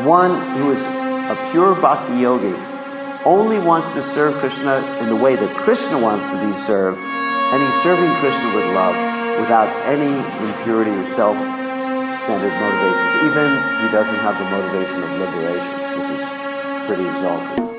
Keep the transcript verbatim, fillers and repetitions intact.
One who is a pure bhakti yogi only wants to serve Krishna in the way that Krishna wants to be served, and he's serving Krishna with love, without any impurity or self-centered motivations. Even he doesn't have the motivation of liberation, which is pretty exalted.